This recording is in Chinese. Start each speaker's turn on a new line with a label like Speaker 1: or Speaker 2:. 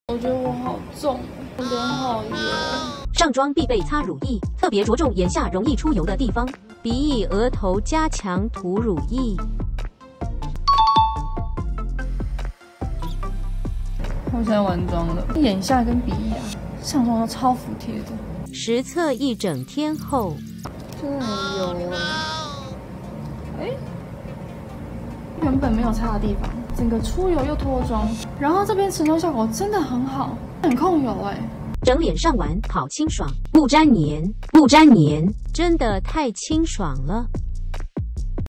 Speaker 1: 我觉得我好重，我脸好油。
Speaker 2: 上妆必备擦乳液，特别着重眼下容易出油的地方，鼻翼、额头加强涂乳液。
Speaker 1: 我现在完妆了，眼下跟鼻翼上妆都超服帖的。
Speaker 2: 实测一整天后，
Speaker 1: 真的很油哎。原本没有擦的地方，整个出油又脱妆，然后这边持妆效果真的很好，很控油哎。
Speaker 2: 整脸上完好清爽，不粘黏，不粘黏，真的太清爽了。